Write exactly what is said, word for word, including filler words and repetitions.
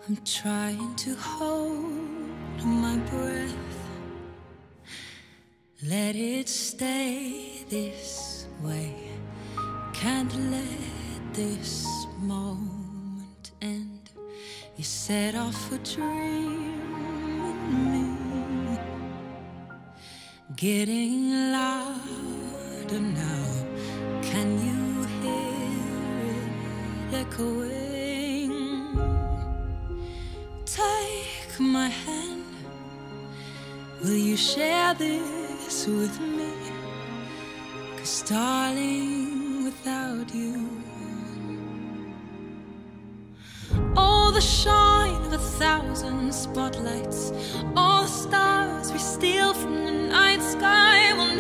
I'm trying to hold my breath. Let it stay this way. Can't let this moment end. You set off a dream in me, getting louder now. Can you hear it echoing? Take my hand. Will you share this with me? 'Cause darling, without you, all the shine of a thousand spotlights, all the stars we steal from the night sky will